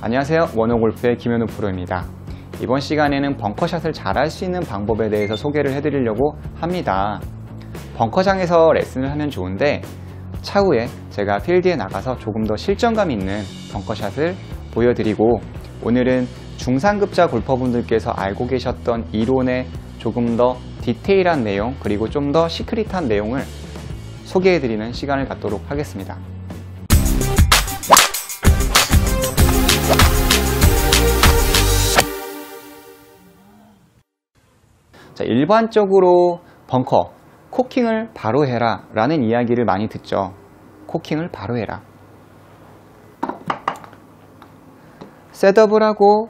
안녕하세요, 원호골프의 김현우 프로입니다. 이번 시간에는 벙커샷을 잘할 수 있는 방법에 대해서 소개를 해드리려고 합니다. 벙커장에서 레슨을 하면 좋은데 차후에 제가 필드에 나가서 조금 더 실전감 있는 벙커샷을 보여드리고, 오늘은 중상급자 골퍼분들께서 알고 계셨던 이론의 조금 더 디테일한 내용, 그리고 좀 더 시크릿한 내용을 소개해드리는 시간을 갖도록 하겠습니다. 자, 일반적으로 벙커, 코킹을 바로 해라 라는 이야기를 많이 듣죠. 코킹을 바로 해라. 셋업을 하고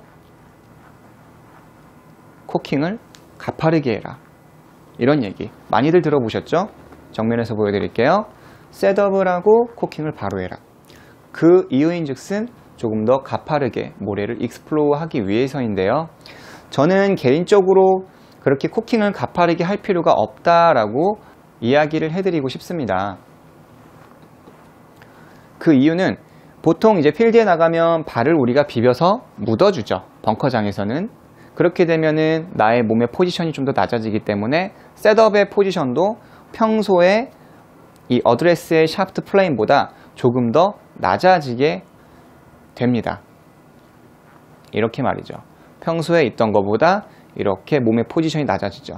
코킹을 가파르게 해라, 이런 얘기 많이들 들어보셨죠? 정면에서 보여드릴게요. 셋업을 하고 코킹을 바로 해라. 그 이유인 즉슨 조금 더 가파르게 모래를 익스플로어 하기 위해서인데요. 저는 개인적으로 그렇게 코킹을 가파르게 할 필요가 없다라고 이야기를 해드리고 싶습니다. 그 이유는 보통 이제 필드에 나가면 발을 우리가 비벼서 묻어주죠. 벙커장에서는. 그렇게 되면은 나의 몸의 포지션이 좀 더 낮아지기 때문에 셋업의 포지션도 평소에 이 어드레스의 샤프트 플레인보다 조금 더 낮아지게 됩니다. 이렇게 말이죠. 평소에 있던 것보다 이렇게 몸의 포지션이 낮아지죠.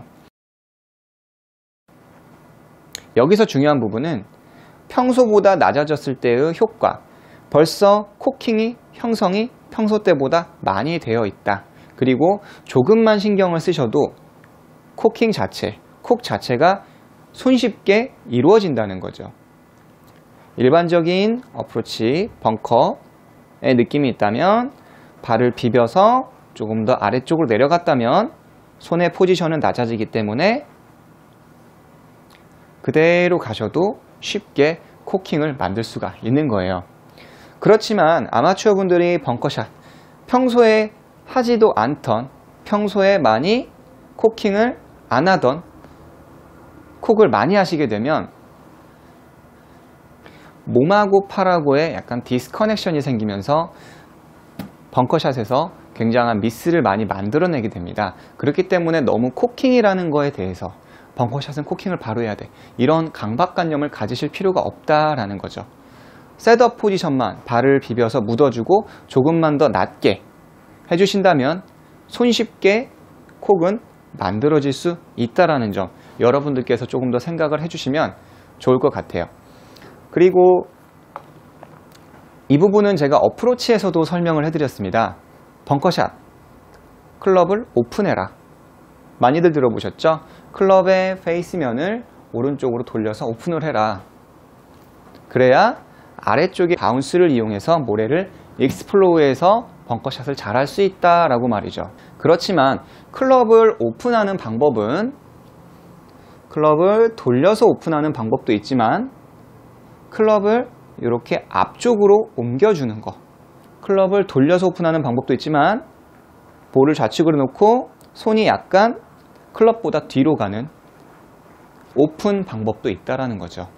여기서 중요한 부분은 평소보다 낮아졌을 때의 효과, 벌써 코킹이 형성이 평소 때보다 많이 되어 있다. 그리고 조금만 신경을 쓰셔도 코킹 자체, 콕 자체가 손쉽게 이루어진다는 거죠. 일반적인 어프로치, 벙커의 느낌이 있다면 발을 비벼서 조금 더 아래쪽으로 내려갔다면 손의 포지션은 낮아지기 때문에 그대로 가셔도 쉽게 코킹을 만들 수가 있는 거예요. 그렇지만 아마추어 분들이 벙커샷 평소에 하지도 않던, 평소에 많이 코킹을 안 하던 콕을 많이 하시게 되면 몸하고 팔하고의 약간 디스커넥션이 생기면서 벙커샷에서 굉장한 미스를 많이 만들어내게 됩니다. 그렇기 때문에 너무 코킹이라는 거에 대해서 벙커샷은 코킹을 바로 해야 돼, 이런 강박관념을 가지실 필요가 없다라는 거죠. 셋업 포지션만 발을 비벼서 묻어주고 조금만 더 낮게 해주신다면 손쉽게 콕은 만들어질 수 있다라는 점, 여러분들께서 조금 더 생각을 해주시면 좋을 것 같아요. 그리고 이 부분은 제가 어프로치에서도 설명을 해드렸습니다. 벙커샷, 클럽을 오픈해라. 많이들 들어보셨죠? 클럽의 페이스면을 오른쪽으로 돌려서 오픈을 해라. 그래야 아래쪽에 바운스를 이용해서 모래를 익스플로어해서 벙커샷을 잘 할 수 있다라고 말이죠. 그렇지만 클럽을 오픈하는 방법은, 클럽을 돌려서 오픈하는 방법도 있지만 클럽을 이렇게 앞쪽으로 옮겨주는 거, 클럽을 돌려서 오픈하는 방법도 있지만 볼을 좌측으로 놓고 손이 약간 클럽보다 뒤로 가는 오픈 방법도 있다라는 거죠.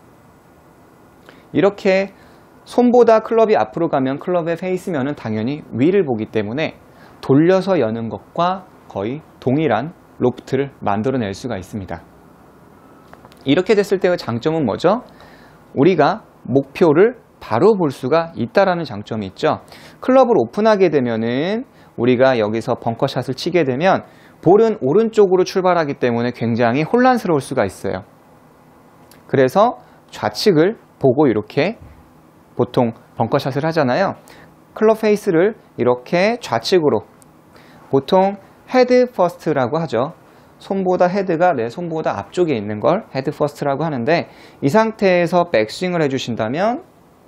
이렇게 손보다 클럽이 앞으로 가면 클럽의 페이스면은 당연히 위를 보기 때문에 돌려서 여는 것과 거의 동일한 로프트를 만들어낼 수가 있습니다. 이렇게 됐을 때의 장점은 뭐죠? 우리가 목표를 바로 볼 수가 있다라는 장점이 있죠. 클럽을 오픈하게 되면은 우리가 여기서 벙커샷을 치게 되면 볼은 오른쪽으로 출발하기 때문에 굉장히 혼란스러울 수가 있어요. 그래서 좌측을 보고 이렇게 보통 벙커샷을 하잖아요. 클럽 페이스를 이렇게 좌측으로, 보통 헤드 퍼스트라고 하죠. 손보다 헤드가 내 손보다 앞쪽에 있는 걸 헤드 퍼스트라고 하는데, 이 상태에서 백스윙을 해주신다면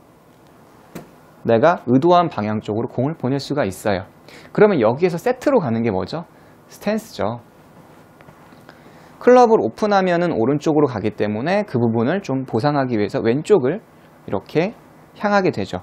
내가 의도한 방향 쪽으로 공을 보낼 수가 있어요. 그러면 여기에서 세트로 가는 게 뭐죠? 스탠스죠. 클럽을 오픈하면은 오른쪽으로 가기 때문에 그 부분을 좀 보상하기 위해서 왼쪽을 이렇게 향하게 되죠.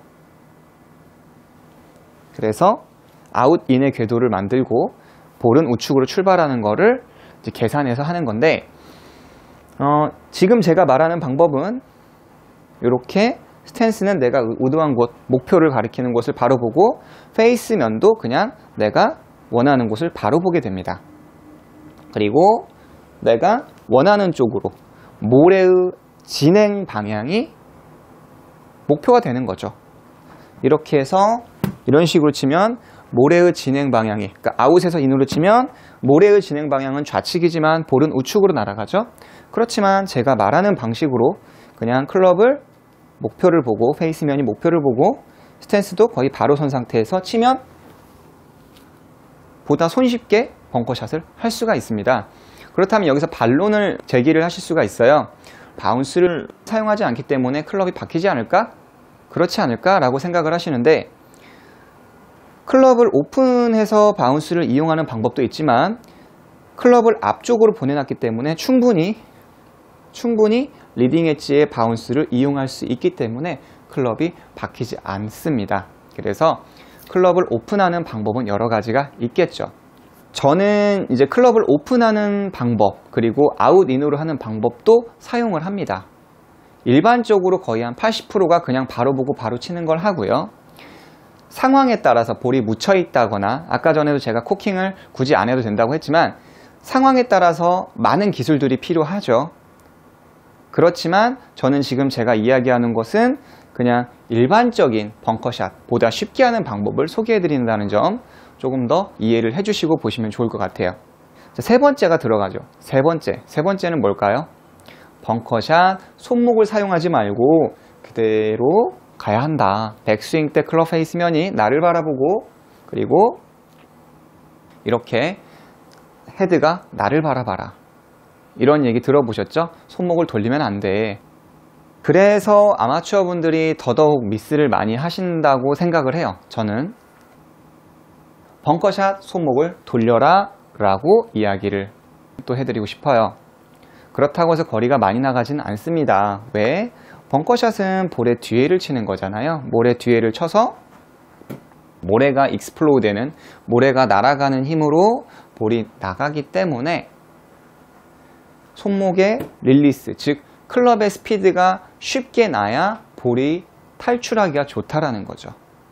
그래서 아웃인의 궤도를 만들고 볼은 우측으로 출발하는 거를 이제 계산해서 하는 건데, 지금 제가 말하는 방법은 이렇게 스탠스는 내가 의도한 곳, 목표를 가리키는 곳을 바로 보고, 페이스면도 그냥 내가 원하는 곳을 바로 보게 됩니다. 그리고 내가 원하는 쪽으로 모래의 진행 방향이 목표가 되는 거죠. 이렇게 해서 이런 식으로 치면 모래의 진행 방향이, 그러니까 아웃에서 인으로 치면 모래의 진행 방향은 좌측이지만 볼은 우측으로 날아가죠. 그렇지만 제가 말하는 방식으로 그냥 클럽을 목표를 보고, 페이스면이 목표를 보고, 스탠스도 거의 바로 선 상태에서 치면 보다 손쉽게 벙커샷을 할 수가 있습니다. 그렇다면 여기서 반론을 제기를 하실 수가 있어요. 바운스를 사용하지 않기 때문에 클럽이 바뀌지 않을까? 그렇지 않을까? 라고 생각을 하시는데, 클럽을 오픈해서 바운스를 이용하는 방법도 있지만 클럽을 앞쪽으로 보내놨기 때문에 충분히 리딩 엣지의 바운스를 이용할 수 있기 때문에 클럽이 바뀌지 않습니다. 그래서 클럽을 오픈하는 방법은 여러 가지가 있겠죠. 저는 이제 클럽을 오픈하는 방법, 그리고 아웃인으로 하는 방법도 사용을 합니다. 일반적으로 거의 한 80%가 그냥 바로 보고 바로 치는 걸 하고요. 상황에 따라서 볼이 묻혀 있다거나, 아까 전에도 제가 코킹을 굳이 안 해도 된다고 했지만 상황에 따라서 많은 기술들이 필요하죠. 그렇지만 저는 지금 제가 이야기하는 것은 그냥 일반적인 벙커샷보다 쉽게 하는 방법을 소개해 드린다는 점 조금 더 이해를 해주시고 보시면 좋을 것 같아요. 자, 세 번째가 들어가죠. 세 번째는 뭘까요? 벙커샷, 손목을 사용하지 말고 그대로 가야 한다. 백스윙 때 클럽 페이스면이 나를 바라보고, 그리고 이렇게 헤드가 나를 바라봐라. 이런 얘기 들어보셨죠? 손목을 돌리면 안 돼. 그래서 아마추어 분들이 더더욱 미스를 많이 하신다고 생각을 해요. 저는 벙커샷 손목을 돌려라 라고 이야기를 또 해드리고 싶어요. 그렇다고 해서 거리가 많이 나가지는 않습니다. 왜? 벙커샷은 볼의 뒤에를 치는 거잖아요. 모래 뒤에를 쳐서 모래가 익스플로우 되는, 모래가 날아가는 힘으로 볼이 나가기 때문에 손목의 릴리스, 즉 클럽의 스피드가 쉽게 나야 볼이 탈출하기가 좋다라는 거죠.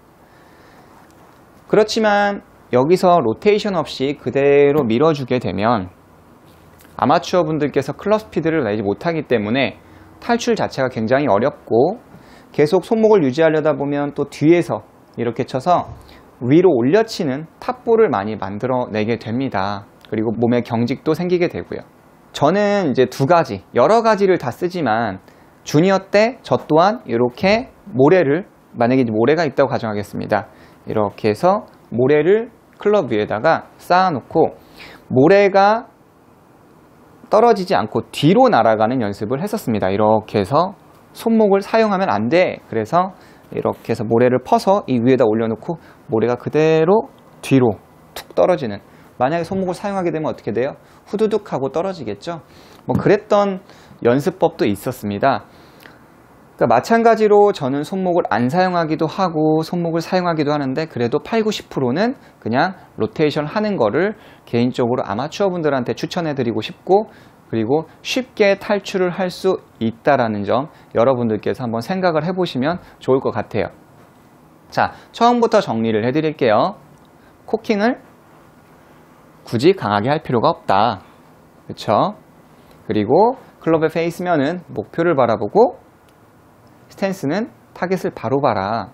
그렇지만 여기서 로테이션 없이 그대로 밀어주게 되면 아마추어 분들께서 클럽 스피드를 내지 못하기 때문에 탈출 자체가 굉장히 어렵고, 계속 손목을 유지하려다 보면 또 뒤에서 이렇게 쳐서 위로 올려치는 탑볼을 많이 만들어내게 됩니다. 그리고 몸에 경직도 생기게 되고요. 저는 이제 두 가지, 여러 가지를 다 쓰지만 주니어 때 저 또한 이렇게 모래를, 만약에 모래가 있다고 가정하겠습니다. 이렇게 해서 모래를 클럽 위에다가 쌓아놓고 모래가 떨어지지 않고 뒤로 날아가는 연습을 했었습니다. 이렇게 해서 손목을 사용하면 안 돼. 그래서 이렇게 해서 모래를 퍼서 이 위에다 올려놓고 모래가 그대로 뒤로 툭 떨어지는, 만약에 손목을 사용하게 되면 어떻게 돼요? 후두둑 하고 떨어지겠죠. 뭐 그랬던 연습법도 있었습니다. 그러니까 마찬가지로 저는 손목을 안 사용하기도 하고 손목을 사용하기도 하는데, 그래도 80~90%는 그냥 로테이션 하는 거를 개인적으로 아마추어 분들한테 추천해 드리고 싶고, 그리고 쉽게 탈출을 할 수 있다라는 점 여러분들께서 한번 생각을 해보시면 좋을 것 같아요. 자, 처음부터 정리를 해드릴게요. 코킹을 굳이 강하게 할 필요가 없다. 그렇죠? 그리고 클럽의 페이스면은 목표를 바라보고, 스탠스는 타겟을 바로 봐라.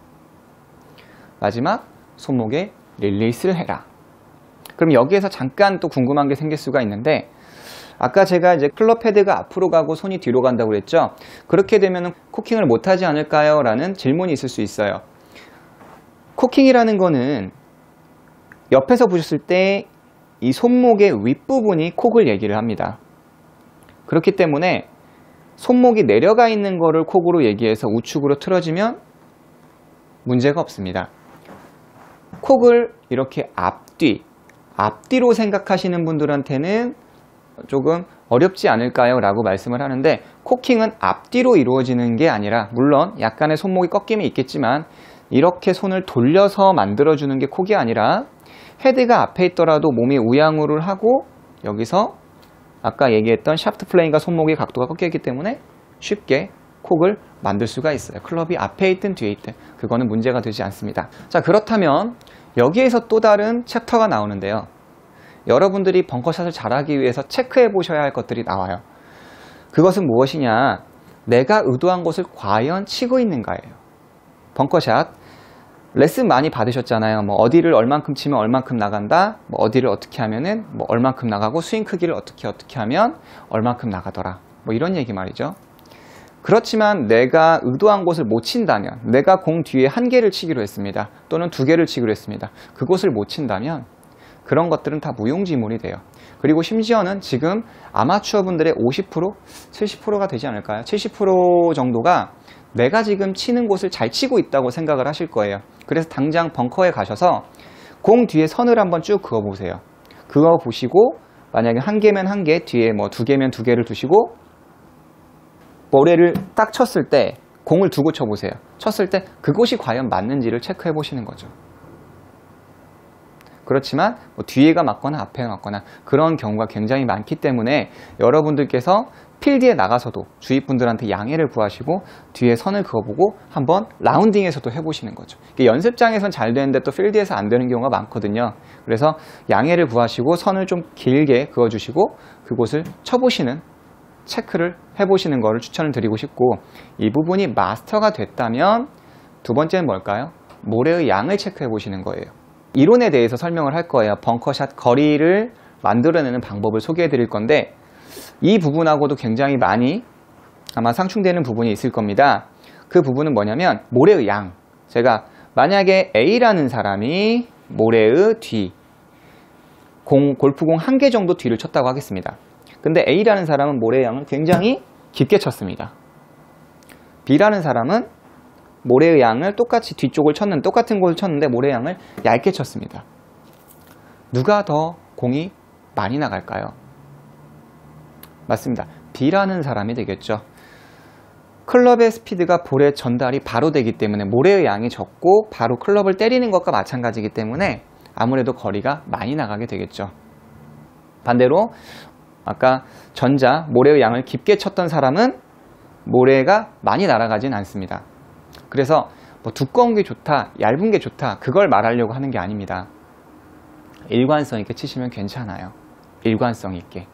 마지막, 손목에 릴리스를 해라. 그럼 여기에서 잠깐 또 궁금한 게 생길 수가 있는데, 아까 제가 이제 클럽 헤드가 앞으로 가고 손이 뒤로 간다고 그랬죠? 그렇게 되면 코킹을 못하지 않을까요? 라는 질문이 있을 수 있어요. 코킹이라는 거는 옆에서 보셨을 때 이 손목의 윗부분이 콕을 얘기를 합니다. 그렇기 때문에 손목이 내려가 있는 거를 콕으로 얘기해서 우측으로 틀어지면 문제가 없습니다. 콕을 이렇게 앞뒤로 생각하시는 분들한테는 조금 어렵지 않을까요? 라고 말씀을 하는데, 코킹은 앞뒤로 이루어지는 게 아니라, 물론 약간의 손목이 꺾임이 있겠지만 이렇게 손을 돌려서 만들어주는 게 콕이 아니라, 헤드가 앞에 있더라도 몸이 우양우를 하고 여기서 아까 얘기했던 샤프트 플레인과 손목의 각도가 꺾여 있기 때문에 쉽게 콕을 만들 수가 있어요. 클럽이 앞에 있든 뒤에 있든 그거는 문제가 되지 않습니다. 자, 그렇다면 여기에서 또 다른 챕터가 나오는데요. 여러분들이 벙커샷을 잘하기 위해서 체크해 보셔야 할 것들이 나와요. 그것은 무엇이냐? 내가 의도한 곳을 과연 치고 있는가예요. 벙커샷 레슨 많이 받으셨잖아요. 뭐 어디를 얼만큼 치면 얼만큼 나간다, 뭐 어디를 어떻게 하면은 뭐 얼만큼 나가고 스윙 크기를 어떻게 하면 얼만큼 나가더라, 뭐 이런 얘기 말이죠. 그렇지만 내가 의도한 곳을 못 친다면, 내가 공 뒤에 1개를 치기로 했습니다, 또는 2개를 치기로 했습니다. 그곳을 못 친다면 그런 것들은 다 무용지물이 돼요. 그리고 심지어는 지금 아마추어 분들의 50%, 70%가 되지 않을까요? 70% 정도가 내가 지금 치는 곳을 잘 치고 있다고 생각을 하실 거예요. 그래서 당장 벙커에 가셔서 공 뒤에 선을 한번 쭉 그어 보세요. 그거 보시고 만약에 1개면 1개, 뒤에 뭐 2개면 2개를 두시고 모래를 딱 쳤을 때 공을 두고 쳐보세요. 쳤을 때 그곳이 과연 맞는지를 체크해 보시는 거죠. 그렇지만 뭐 뒤에가 맞거나 앞에 맞거나 그런 경우가 굉장히 많기 때문에 여러분들께서 필드에 나가서도 주위 분들한테 양해를 구하시고 뒤에 선을 그어보고 한번 라운딩에서도 해보시는 거죠. 연습장에선 잘 되는데 또 필드에서 안 되는 경우가 많거든요. 그래서 양해를 구하시고 선을 좀 길게 그어주시고 그곳을 쳐보시는, 체크를 해보시는 거를 추천을 드리고 싶고, 이 부분이 마스터가 됐다면 두 번째는 뭘까요? 모래의 양을 체크해 보시는 거예요. 이론에 대해서 설명을 할 거예요. 벙커샷 거리를 만들어내는 방법을 소개해 드릴 건데 이 부분하고도 굉장히 많이 아마 상충되는 부분이 있을 겁니다. 그 부분은 뭐냐면 모래의 양. 제가 만약에 A라는 사람이 모래의 뒤, 골프공 1개 정도 뒤를 쳤다고 하겠습니다. 근데 A라는 사람은 모래의 양을 굉장히 깊게 쳤습니다. B라는 사람은 모래의 양을 똑같이 뒤쪽을 똑같은 곳을 쳤는데 모래의 양을 얇게 쳤습니다. 누가 더 공이 많이 나갈까요? 맞습니다. B라는 사람이 되겠죠. 클럽의 스피드가 볼에 전달이 바로 되기 때문에 모래의 양이 적고 바로 클럽을 때리는 것과 마찬가지이기 때문에 아무래도 거리가 많이 나가게 되겠죠. 반대로 아까 전자 모래의 양을 깊게 쳤던 사람은 모래가 많이 날아가진 않습니다. 그래서 뭐 두꺼운 게 좋다, 얇은 게 좋다, 그걸 말하려고 하는 게 아닙니다. 일관성 있게 치시면 괜찮아요. 일관성 있게.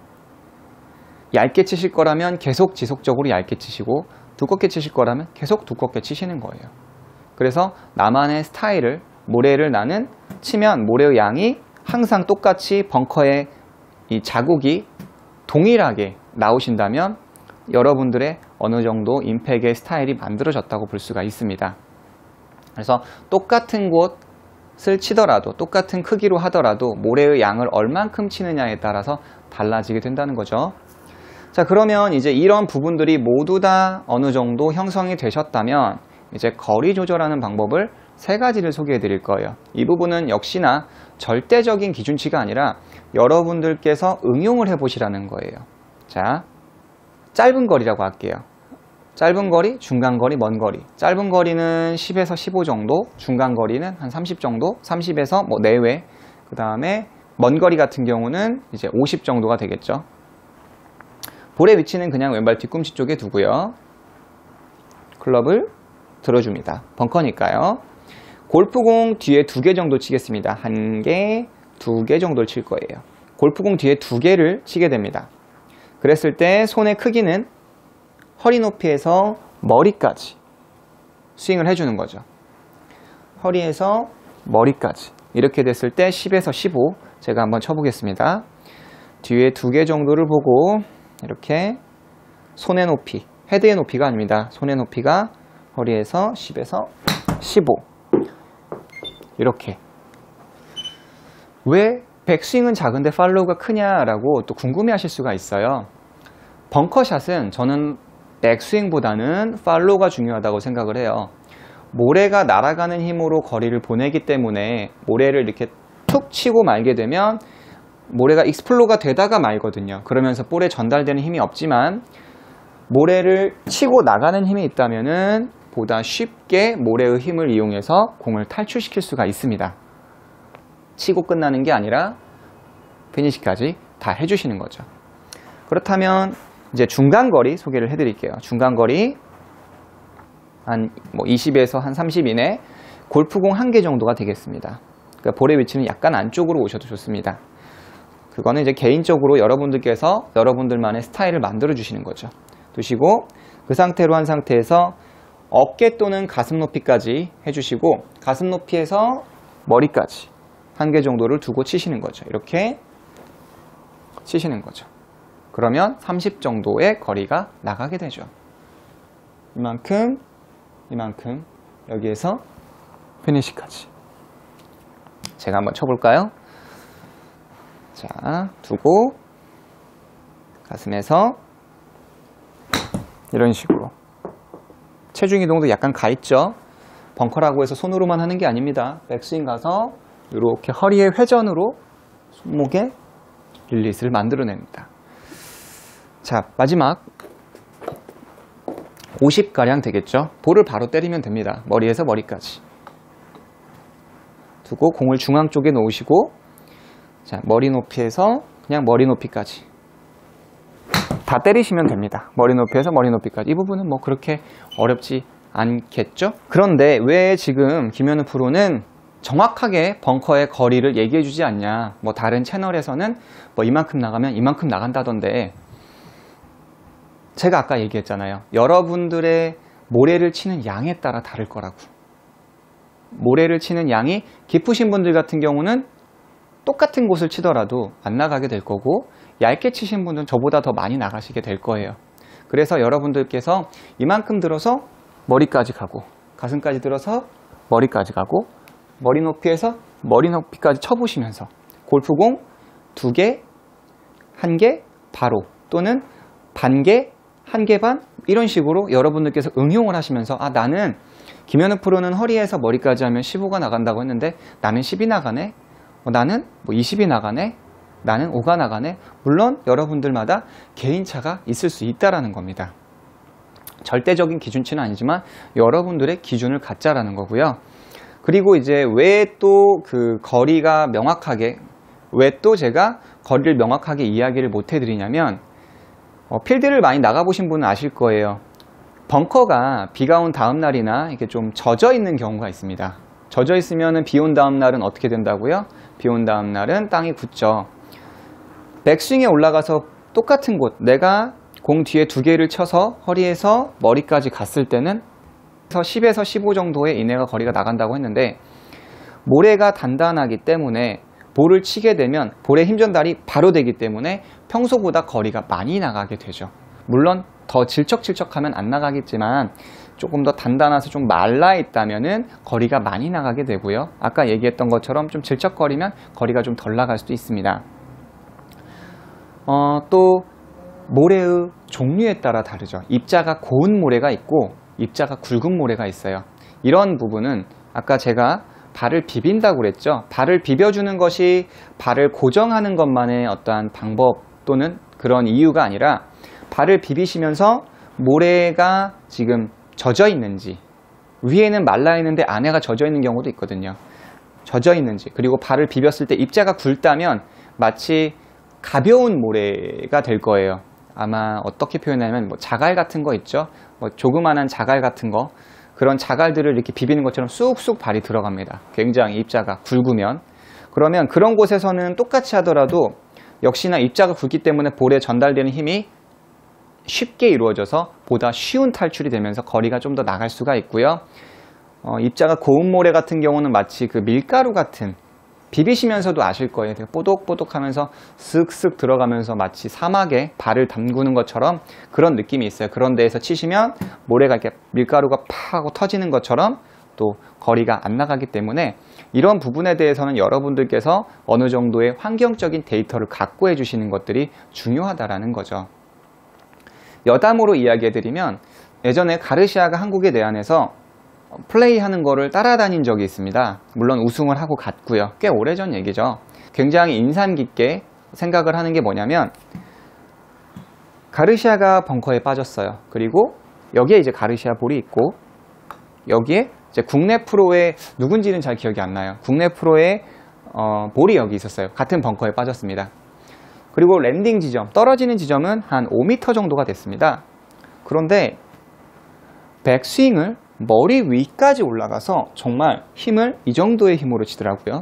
얇게 치실 거라면 계속 지속적으로 얇게 치시고, 두껍게 치실 거라면 계속 두껍게 치시는 거예요. 그래서 나만의 스타일을, 모래를 나는 치면 모래의 양이 항상 똑같이 벙커에 이 자국이 동일하게 나오신다면 여러분들의 어느 정도 임팩의 스타일이 만들어졌다고 볼 수가 있습니다. 그래서 똑같은 곳을 치더라도, 똑같은 크기로 하더라도 모래의 양을 얼만큼 치느냐에 따라서 달라지게 된다는 거죠. 자, 그러면 이제 이런 부분들이 모두 다 어느 정도 형성이 되셨다면 이제 거리 조절하는 방법을 3가지를 소개해 드릴 거예요. 이 부분은 역시나 절대적인 기준치가 아니라 여러분들께서 응용을 해 보시라는 거예요. 자, 짧은 거리라고 할게요. 짧은 거리, 중간 거리, 먼 거리. 짧은 거리는 10에서 15 정도, 중간 거리는 한 30 정도, 30에서 뭐 내외. 그 다음에 먼 거리 같은 경우는 이제 50 정도가 되겠죠. 볼의 위치는 그냥 왼발 뒤꿈치 쪽에 두고요. 클럽을 들어줍니다. 벙커니까요. 골프공 뒤에 2개 정도 치겠습니다. 1개, 2개 정도를 칠 거예요. 골프공 뒤에 2개를 치게 됩니다. 그랬을 때 손의 크기는 허리 높이에서 머리까지 스윙을 해주는 거죠. 허리에서 머리까지. 이렇게 됐을 때 10에서 15 제가 한번 쳐보겠습니다. 뒤에 2개 정도를 보고 이렇게 손의 높이, 헤드의 높이가 아닙니다. 손의 높이가 허리에서 10에서 15 이렇게. 왜 백스윙은 작은데 팔로우가 크냐라고 또 궁금해 하실 수가 있어요. 벙커샷은 저는 백스윙보다는 팔로우가 중요하다고 생각을 해요. 모래가 날아가는 힘으로 거리를 보내기 때문에 모래를 이렇게 툭 치고 말게 되면 모래가 익스플로가 되다가 말거든요. 그러면서 볼에 전달되는 힘이 없지만 모래를 치고 나가는 힘이 있다면은 보다 쉽게 모래의 힘을 이용해서 공을 탈출시킬 수가 있습니다. 치고 끝나는 게 아니라 피니시까지 다 해주시는 거죠. 그렇다면 이제 중간거리 소개를 해드릴게요. 중간거리 한 뭐 20에서 한 30 이내 골프공 1개 정도가 되겠습니다. 그러니까 볼의 위치는 약간 안쪽으로 오셔도 좋습니다. 그거는 이제 개인적으로 여러분들께서 여러분들만의 스타일을 만들어 주시는 거죠. 두시고 그 상태로 한 상태에서 어깨 또는 가슴 높이까지 해주시고 가슴 높이에서 머리까지 1개 정도를 두고 치시는 거죠. 이렇게 치시는 거죠. 그러면 30 정도의 거리가 나가게 되죠. 이만큼, 이만큼, 여기에서 피니시까지. 제가 한번 쳐볼까요? 자, 두고 가슴에서 이런 식으로. 체중 이동도 약간 가 있죠. 벙커라고 해서 손으로만 하는 게 아닙니다. 백스윙 가서 이렇게 허리의 회전으로 손목에 릴리스를 만들어냅니다. 자, 마지막 50가량 되겠죠. 볼을 바로 때리면 됩니다. 머리에서 머리까지 두고 공을 중앙 쪽에 놓으시고, 자, 머리 높이에서 그냥 머리 높이까지 다 때리시면 됩니다. 머리 높이에서 머리 높이까지. 이 부분은 뭐 그렇게 어렵지 않겠죠? 그런데 왜 지금 김현우 프로는 정확하게 벙커의 거리를 얘기해 주지 않냐. 뭐 다른 채널에서는 뭐 이만큼 나가면 이만큼 나간다던데, 제가 아까 얘기했잖아요. 여러분들의 모래를 치는 양에 따라 다를 거라고. 모래를 치는 양이 깊으신 분들 같은 경우는 똑같은 곳을 치더라도 안 나가게 될 거고, 얇게 치신 분들은 저보다 더 많이 나가시게 될 거예요. 그래서 여러분들께서 이만큼 들어서 머리까지 가고, 가슴까지 들어서 머리까지 가고, 머리 높이에서 머리 높이까지 쳐보시면서 골프공 2개, 1개 바로, 또는 반개, 1개 반, 이런 식으로 여러분들께서 응용을 하시면서, 아, 나는 김현우 프로는 허리에서 머리까지 하면 15가 나간다고 했는데 나는 10이 나가네, 나는 뭐 20이 나가네, 나는 5가 나가네. 물론 여러분들마다 개인차가 있을 수 있다라는 겁니다. 절대적인 기준치는 아니지만 여러분들의 기준을 갖자라는 거고요. 그리고 이제 왜 또 그 거리가 명확하게, 왜 또 제가 거리를 명확하게 이야기를 못 해드리냐면, 필드를 많이 나가보신 분은 아실 거예요. 벙커가 비가 온 다음 날이나 이렇게 좀 젖어 있는 경우가 있습니다. 젖어 있으면은 비 온 다음 날은 어떻게 된다고요? 비 온 다음 날은 땅이 굳죠. 백스윙에 올라가서 똑같은 곳, 내가 공 뒤에 2개를 쳐서 허리에서 머리까지 갔을 때는 10에서 15 정도의 이내가 거리가 나간다고 했는데, 모래가 단단하기 때문에 볼을 치게 되면 볼의 힘 전달이 바로 되기 때문에 평소보다 거리가 많이 나가게 되죠. 물론 더 질척질척하면 안 나가겠지만 조금 더 단단해서 좀 말라 있다면은 거리가 많이 나가게 되고요. 아까 얘기했던 것처럼 좀 질척거리면 거리가 좀 덜 나갈 수도 있습니다. 또 모래의 종류에 따라 다르죠. 입자가 고운 모래가 있고 입자가 굵은 모래가 있어요. 이런 부분은 아까 제가 발을 비빈다고 그랬죠. 발을 비벼주는 것이 발을 고정하는 것만의 어떠한 방법 또는 그런 이유가 아니라, 발을 비비시면서 모래가 지금 젖어 있는지, 위에는 말라 있는데 안에가 젖어 있는 경우도 있거든요. 젖어 있는지, 그리고 발을 비볐을 때 입자가 굵다면 마치 가벼운 모래가 될 거예요. 아마 어떻게 표현하면 뭐 자갈 같은 거 있죠. 뭐 조그만한 자갈 같은 거, 그런 자갈들을 이렇게 비비는 것처럼 쑥쑥 발이 들어갑니다. 굉장히 입자가 굵으면. 그러면 그런 곳에서는 똑같이 하더라도 역시나 입자가 굵기 때문에 볼에 전달되는 힘이 쉽게 이루어져서 보다 쉬운 탈출이 되면서 거리가 좀 더 나갈 수가 있고요. 입자가 고운 모래 같은 경우는 마치 그 밀가루 같은, 비비시면서도 아실 거예요. 되게 뽀독뽀독하면서 쓱쓱 들어가면서 마치 사막에 발을 담그는 것처럼 그런 느낌이 있어요. 그런 데에서 치시면 모래가 이렇게 밀가루가 팍 하고 터지는 것처럼 또 거리가 안 나가기 때문에, 이런 부분에 대해서는 여러분들께서 어느 정도의 환경적인 데이터를 갖고 해주시는 것들이 중요하다라는 거죠. 여담으로 이야기해드리면, 예전에 가르시아가 한국에 내한해서 플레이하는 거를 따라다닌 적이 있습니다. 물론 우승을 하고 갔고요. 꽤 오래전 얘기죠. 굉장히 인상 깊게 생각을 하는 게 뭐냐면, 가르시아가 벙커에 빠졌어요. 그리고 여기에 이제 가르시아 볼이 있고, 여기에 이제 국내 프로의, 누군지는 잘 기억이 안 나요. 국내 프로의 볼이 여기 있었어요. 같은 벙커에 빠졌습니다. 그리고 랜딩 지점, 떨어지는 지점은 한 5m 정도가 됐습니다. 그런데 백스윙을 머리 위까지 올라가서 정말 힘을 이 정도의 힘으로 치더라고요.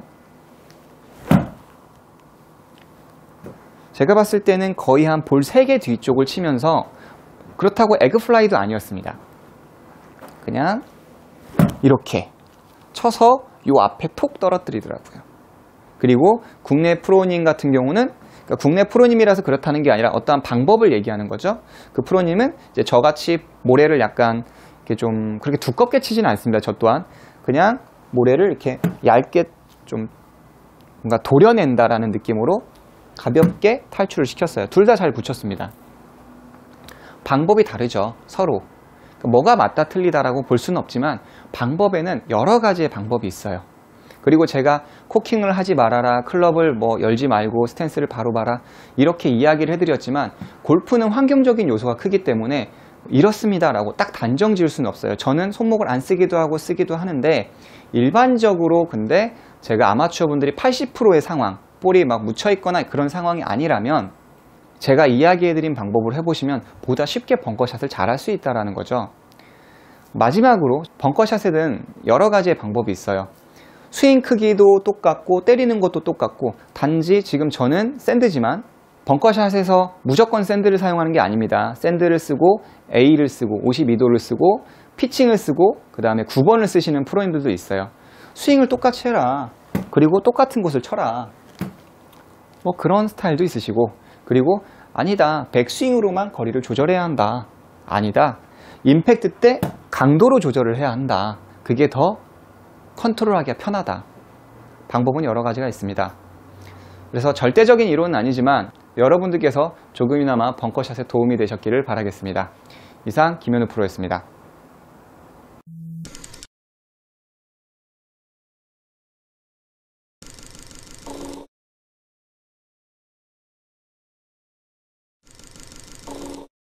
제가 봤을 때는 거의 한 볼 3개 뒤쪽을 치면서, 그렇다고 에그플라이도 아니었습니다. 그냥 이렇게 쳐서 요 앞에 톡 떨어뜨리더라고요. 그리고 국내 프로님 같은 경우는, 그러니까 국내 프로님이라서 그렇다는 게 아니라 어떠한 방법을 얘기하는 거죠. 그 프로님은 이제 저같이 모래를 약간 이렇게 좀 그렇게 두껍게 치지는 않습니다. 저 또한 그냥 모래를 이렇게 얇게 좀 뭔가 도려낸다라는 느낌으로 가볍게 탈출을 시켰어요. 둘 다 잘 붙였습니다. 방법이 다르죠, 서로. 그러니까 뭐가 맞다 틀리다라고 볼 수는 없지만 방법에는 여러 가지의 방법이 있어요. 그리고 제가 코킹을 하지 말아라, 클럽을 뭐 열지 말고 스탠스를 바로 봐라, 이렇게 이야기를 해드렸지만 골프는 환경적인 요소가 크기 때문에 이렇습니다라고 딱 단정 지을 수는 없어요. 저는 손목을 안 쓰기도 하고 쓰기도 하는데, 일반적으로 근데 제가 아마추어 분들이 80%의 상황, 볼이 막 묻혀있거나 그런 상황이 아니라면 제가 이야기해드린 방법을 해보시면 보다 쉽게 벙커샷을 잘 할 수 있다는 거죠. 마지막으로 벙커샷에는 여러 가지의 방법이 있어요. 스윙 크기도 똑같고 때리는 것도 똑같고, 단지 지금 저는 샌드지만 벙커샷에서 무조건 샌드를 사용하는 게 아닙니다. 샌드를 쓰고 A를 쓰고 52도를 쓰고 피칭을 쓰고 그 다음에 9번을 쓰시는 프로님들도 있어요. 스윙을 똑같이 해라, 그리고 똑같은 곳을 쳐라, 뭐 그런 스타일도 있으시고, 그리고 아니다, 백스윙으로만 거리를 조절해야 한다, 아니다, 임팩트 때 강도로 조절을 해야 한다, 그게 더 컨트롤하기가 편하다. 방법은 여러 가지가 있습니다. 그래서 절대적인 이론은 아니지만 여러분들께서 조금이나마 벙커샷에 도움이 되셨기를 바라겠습니다. 이상 김현우 프로였습니다.